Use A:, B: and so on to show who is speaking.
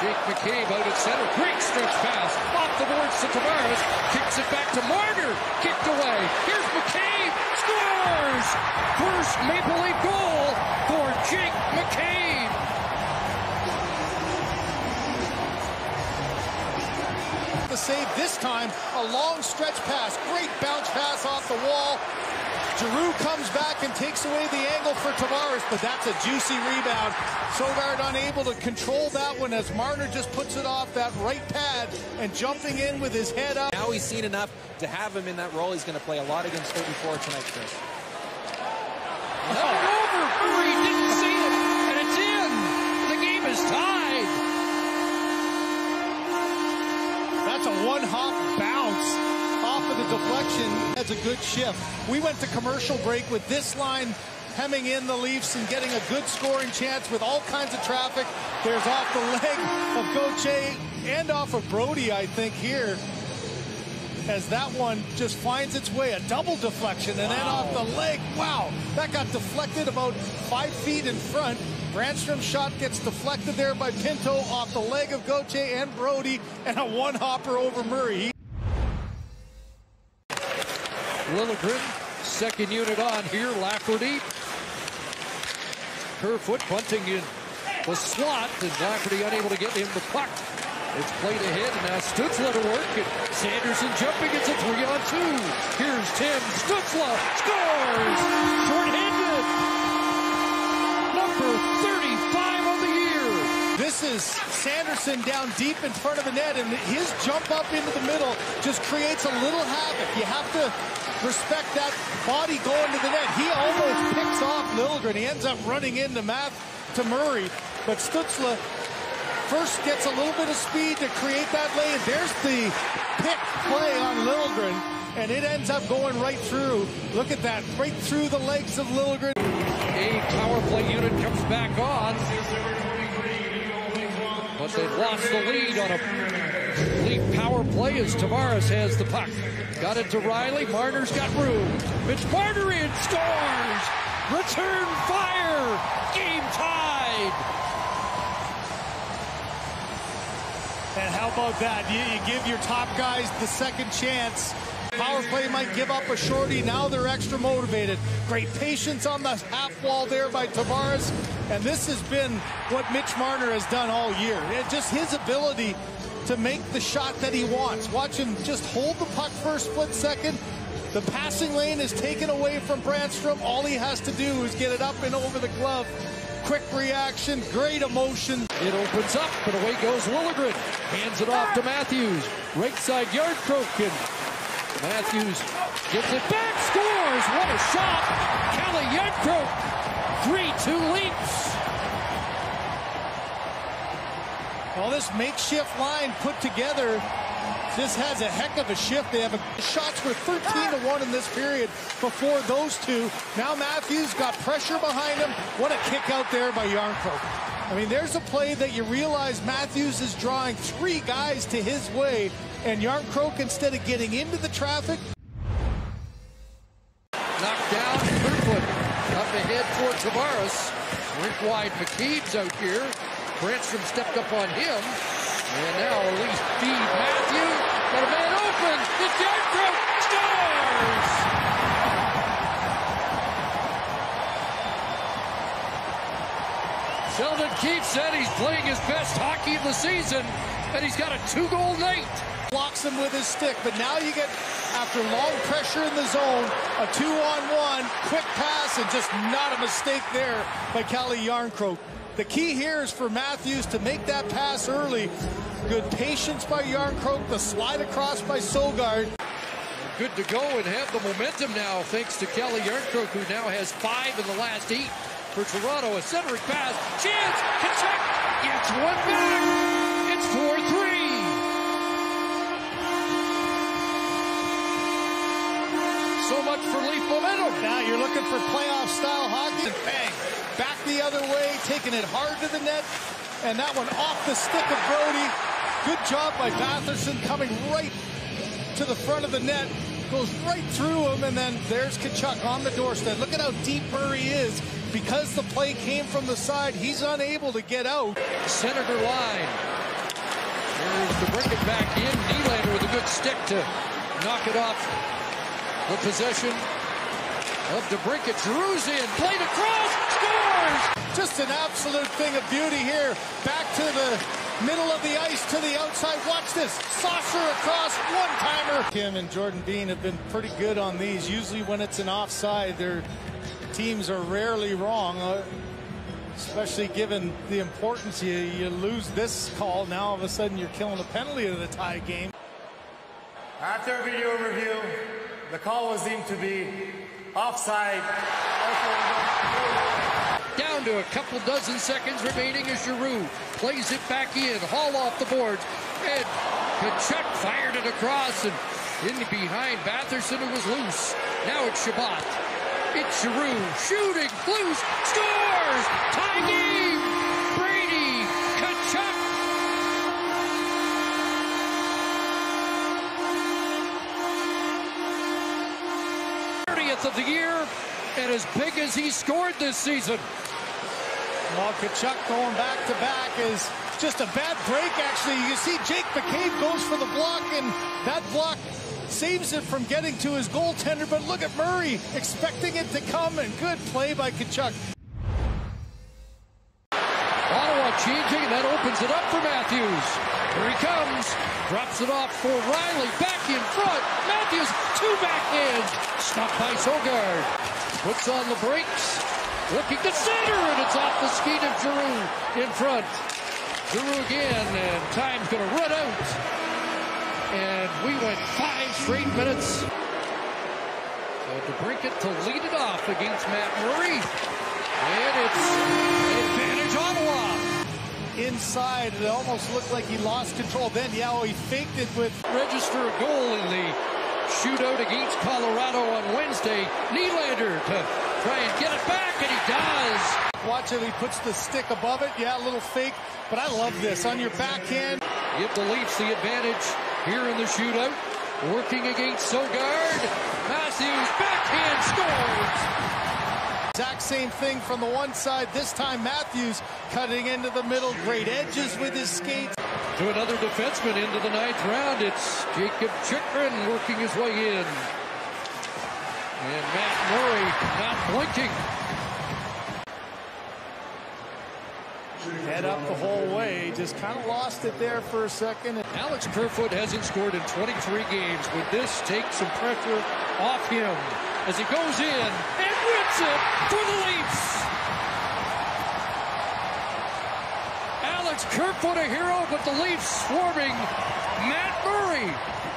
A: Jake McCabe out at center. Great stretch pass. Off the boards to Tavares. Kicks it back to Marner. Kicked away. Here's McCabe. Scores! First Maple Leaf goal for Jake McCabe.
B: The save this time. A long stretch pass. Great bounce pass off the wall. Giroux comes back and takes away the angle for Tavares, but that's a juicy rebound. Sogard unable to control that one as Marner just puts it off that right pad and jumping in with his head up.
C: Now he's seen enough to have him in that role. He's going to play a lot against 34 tonight, Chris.
A: Over. Murray didn't see it, and it's in. The game is tied.
B: That's a one-hop bounce off of the deflection. That's a good shift. We went to commercial break with this line hemming in the Leafs and getting a good scoring chance with all kinds of traffic. There's off the leg of Gauthier and off of Brody, I think, here. As that one just finds its way, a double deflection, and then off the leg. Wow, that got deflected about 5 feet in front. Brandstrom's shot gets deflected there by Pinto off the leg of Gauthier and Brody, and a one-hopper over Murray.
A: Liljegren, second unit on here. Lafferty. Kerfoot bunting in the slot, and Lafferty unable to get him the puck. It's played ahead, and now Stützle to work, and Sanderson jumping. It's a 3-on-2. Here's Tim Stützle. Scores! Short-handed. Number 35 on the year.
B: This is Sanderson down deep in front of the net, and his jump up into the middle just creates a little havoc. You have to respect that body going to the net. He almost picks off Liljegren. He ends up running into Murray, but Stützle first gets a little bit of speed to create that lane. There's the pick play on Liljegren, and it ends up going right through. Look at that, right through the legs of Liljegren.
A: A power play unit comes back on, but they've lost the lead on a Leaf power play as Tavares has the puck. Got it to Riley. Marner's got room. Mitch Marner in, scores! Return fire! Game tied!
B: And how about that? You give your top guys the second chance. Power play might give up a shorty. Now they're extra motivated. Great patience on the half wall there by Tavares. And this has been what Mitch Marner has done all year. Just his ability to make the shot that he wants. Watch him just hold the puck for a split second. The passing lane is taken away from Brandstrom. All he has to do is get it up and over the glove. Quick reaction, great emotion.
A: It opens up, but away goes Liljegren. Hands it off to Matthews. Right side Jarnkrok. Matthews gets it back, scores! What a shot! Calle Jarnkrok, 3-2 Leafs.
B: Well, this makeshift line put together just has a heck of a shift. They have shots were 13-1 in this period before those two. Now Matthews got pressure behind him. What a kick out there by Jarnkrok. I mean, there's a play that you realize Matthews is drawing 3 guys to his way, and Jarnkrok, instead of getting into the traffic.
A: Knocked down, Kerfoot up ahead for Tavares. Rink wide, McCabe's out here. Brandstrom stepped up on him. And now a Leaf feed Matthews. Got a man open. It's Jarnkrok. Scores! Sheldon Keefe said he's playing his best hockey of the season, and he's got a 2-goal night.
B: Blocks him with his stick, but now you get, after long pressure in the zone, a 2-on-1, quick pass, and just not a mistake there by Calle Jarnkrok. The key here is for Matthews to make that pass early. Good patience by Jarnkrok, the slide across by Sogard.
A: Good to go and have the momentum now, thanks to Calle Jarnkrok, who now has 5 in the last 8 for Toronto. A centering pass, chance, Tkachuk gets one back. It's 4-3. So much for Leaf momentum.
B: Now you're looking for playoff-style hockey, and bang, back the other way, taking it hard to the net, and that one off the stick of Brody. Good job by Batherson, coming right to the front of the net, goes right through him, and then there's Tkachuk on the doorstep. Look at how deep Murray is. Because the play came from the side, he's unable to get out.
A: Senator line. Here's to bring it back in. Nylander with a good stick to knock it off the possession of DeBrincat. Giroux's in, played across, scores!
B: Just an absolute thing of beauty here. Back to the middle of the ice, to the outside. Watch this, saucer across, one-timer. Kim and Jordan Bean have been pretty good on these. Usually when it's an offside, their teams are rarely wrong. Especially given the importance, you lose this call, now all of a sudden you're killing a penalty of the tie game.
D: After a video review, the call was deemed to be offside.
A: Down to a couple dozen seconds remaining as Giroux plays it back in, haul off the boards, and Tkachuk fired it across and in behind Batherson, who was loose. Now it's Shabbat. It's Giroux shooting, Blues scores! Tie game! Brady Tkachuk! Of the year, and as big as he scored this season.
B: Well, Tkachuk going back to back is just a bad break, actually. You see Jake McCabe goes for the block, and that block saves it from getting to his goaltender, but look at Murray expecting it to come, and good play by Tkachuk.
A: Ottawa changing, and that opens it up for Matthews. Here he comes, drops it off for Riley, back in front. Matthews, two backhands, stopped by Sogard. Puts on the brakes, looking to center, and it's off the skate of Giroux in front. Giroux again, and time's going to run out. And we went 5 straight minutes. So DeBrincat to lead it off against Matt Murray. And it's advantage Ottawa.
B: Inside, it almost looked like he lost control. Then, yeah, he faked it with...
A: Register a goal in the shootout against Colorado on Wednesday. Nylander to try and get it back, and he does.
B: Watch it, he puts the stick above it. Yeah, a little fake, but I love this. On your backhand.
A: Give the Leafs the advantage here in the shootout. Working against Sogard. Matthews, backhand scores.
B: Exact same thing from the one side. This time Matthews cutting into the middle. Great edges with his skates.
A: To another defenseman into the 9th round. It's Jacob Chychrun working his way in. And Matt Murray not blinking.
B: Head up the whole way. Just kind of lost it there for a second.
A: Alex Kerfoot hasn't scored in 23 games. Would this take some pressure off him as he goes in and rips it for the Leafs? Alex Kerfoot a hero, but the Leafs swarming Matt Murray.